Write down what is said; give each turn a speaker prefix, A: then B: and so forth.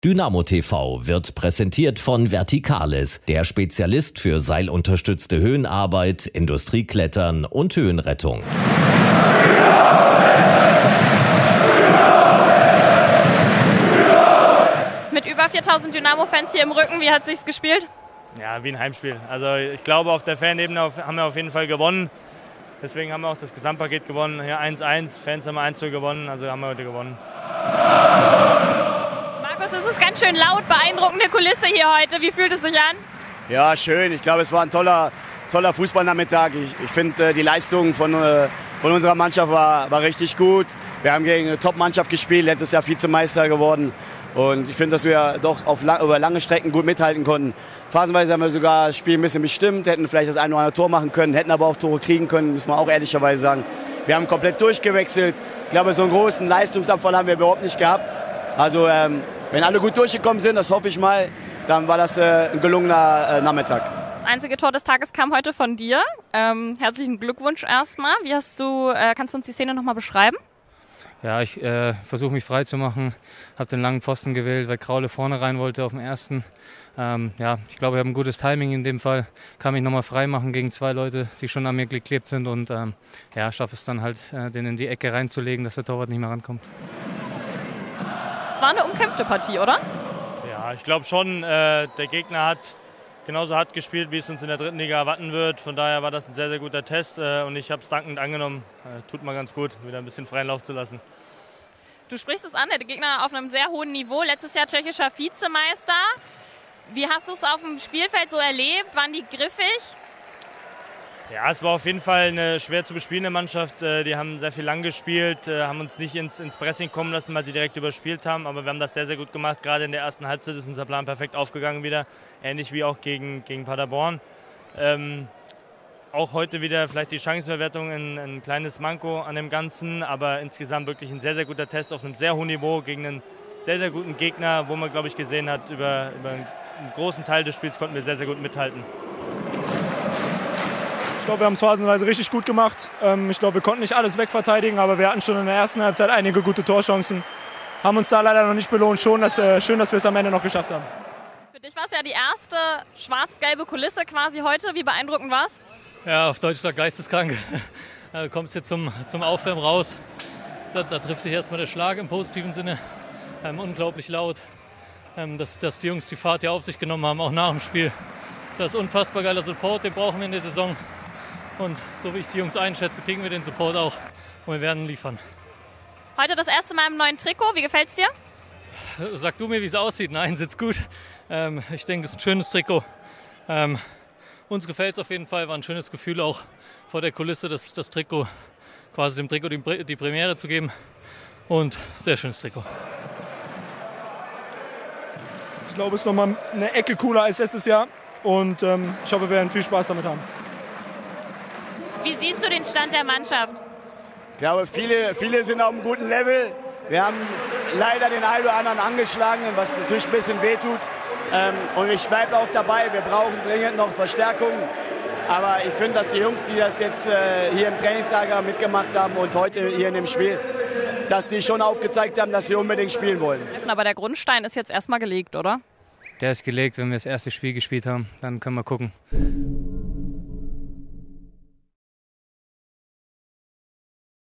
A: Dynamo TV wird präsentiert von Verticales, der Spezialist für seilunterstützte Höhenarbeit, Industrieklettern und Höhenrettung.
B: Mit über 4000 Dynamo-Fans hier im Rücken, wie hat es sich gespielt?
C: Ja, wie ein Heimspiel. Also ich glaube, auf der Fanebene haben wir auf jeden Fall gewonnen. Deswegen haben wir auch das Gesamtpaket gewonnen. Hier 1-1, Fans haben 1-0 gewonnen, also haben wir heute gewonnen.
B: Markus, es ist ganz schön laut, beeindruckende Kulisse hier heute. Wie fühlt es sich an?
D: Ja, schön. Ich glaube, es war ein toller Fußballnachmittag. Ich finde, die Leistung von unserer Mannschaft war richtig gut. Wir haben gegen eine Top-Mannschaft gespielt, letztes Jahr Vizemeister geworden. Und ich finde, dass wir doch über lange Strecken gut mithalten konnten. Phasenweise haben wir sogar das Spiel ein bisschen bestimmt, hätten vielleicht das eine oder andere Tor machen können, hätten aber auch Tore kriegen können, muss man auch ehrlicherweise sagen. Wir haben komplett durchgewechselt. Ich glaube, so einen großen Leistungsabfall haben wir überhaupt nicht gehabt. Also wenn alle gut durchgekommen sind, das hoffe ich mal, dann war das ein gelungener Nachmittag.
B: Das einzige Tor des Tages kam heute von dir. Herzlichen Glückwunsch erstmal. Kannst du uns die Szene nochmal beschreiben?
E: Ja, ich versuche mich frei zu machen, habe den langen Pfosten gewählt, weil Kraule vorne rein wollte auf dem ersten. Ich glaube, ich habe ein gutes Timing in dem Fall, kann mich nochmal frei machen gegen zwei Leute, die schon an mir geklebt sind und schaffe es dann halt, den in die Ecke reinzulegen, dass der Torwart nicht mehr rankommt.
B: Es war eine umkämpfte Partie, oder?
C: Ja, ich glaube schon, der Gegner hat genauso hart gespielt, wie es uns in der dritten Liga erwarten wird. Von daher war das ein sehr, sehr guter Test und ich habe es dankend angenommen. Tut mal ganz gut, wieder ein bisschen freien Lauf zu lassen.
B: Du sprichst es an, der Gegner auf einem sehr hohen Niveau. Letztes Jahr tschechischer Vizemeister. Wie hast du es auf dem Spielfeld so erlebt? Waren die griffig?
C: Ja, es war auf jeden Fall eine schwer zu bespielende Mannschaft. Die haben sehr viel lang gespielt, haben uns nicht ins Pressing kommen lassen, weil sie direkt überspielt haben. Aber wir haben das sehr, sehr gut gemacht. Gerade in der ersten Halbzeit ist unser Plan perfekt aufgegangen wieder. Ähnlich wie auch gegen Paderborn. Auch heute wieder vielleicht die Chancenverwertung ein kleines Manko an dem Ganzen. Aber insgesamt wirklich ein sehr, sehr guter Test auf einem sehr hohen Niveau gegen einen sehr, sehr guten Gegner, wo man, glaube ich, gesehen hat, über einen großen Teil des Spiels konnten wir sehr, sehr gut mithalten.
F: Ich glaube, wir haben es phasenweise richtig gut gemacht. Ich glaube, wir konnten nicht alles wegverteidigen, aber wir hatten schon in der ersten Halbzeit einige gute Torchancen. Haben uns da leider noch nicht belohnt. Schön, dass wir es am Ende noch geschafft haben.
B: Für dich war es ja die erste schwarz-gelbe Kulisse quasi heute. Wie beeindruckend war es?
E: Ja, auf Deutsch sagt geisteskrank. Du kommst jetzt zum Aufwärmen raus. Da trifft sich erstmal der Schlag im positiven Sinne. Unglaublich laut. Dass die Jungs die Fahrt ja auf sich genommen haben, auch nach dem Spiel. Das ist unfassbar geiler Support, den brauchen wir in der Saison. Und so wie ich die Jungs einschätze, kriegen wir den Support auch und wir werden liefern.
B: Heute das erste Mal im neuen Trikot, wie gefällt's dir?
E: Sag du mir, wie es aussieht. Nein, sitzt gut. Ich denke, es ist ein schönes Trikot. Uns gefällt es auf jeden Fall, war ein schönes Gefühl auch vor der Kulisse, das Trikot, quasi dem Trikot die Premiere zu geben. Und sehr schönes Trikot.
F: Ich glaube, es ist nochmal eine Ecke cooler als letztes Jahr und ich hoffe, wir werden viel Spaß damit haben.
B: Wie siehst du den Stand der Mannschaft?
D: Ich glaube, viele sind auf einem guten Level. Wir haben leider den einen oder anderen angeschlagen, was natürlich ein bisschen wehtut. Und ich bleibe auch dabei, wir brauchen dringend noch Verstärkung. Aber ich finde, dass die Jungs, die das jetzt hier im Trainingslager mitgemacht haben und heute hier in dem Spiel, dass die schon aufgezeigt haben, dass sie unbedingt spielen wollen.
B: Aber der Grundstein ist jetzt erstmal gelegt, oder?
E: Der ist gelegt, wenn wir das erste Spiel gespielt haben, dann können wir gucken.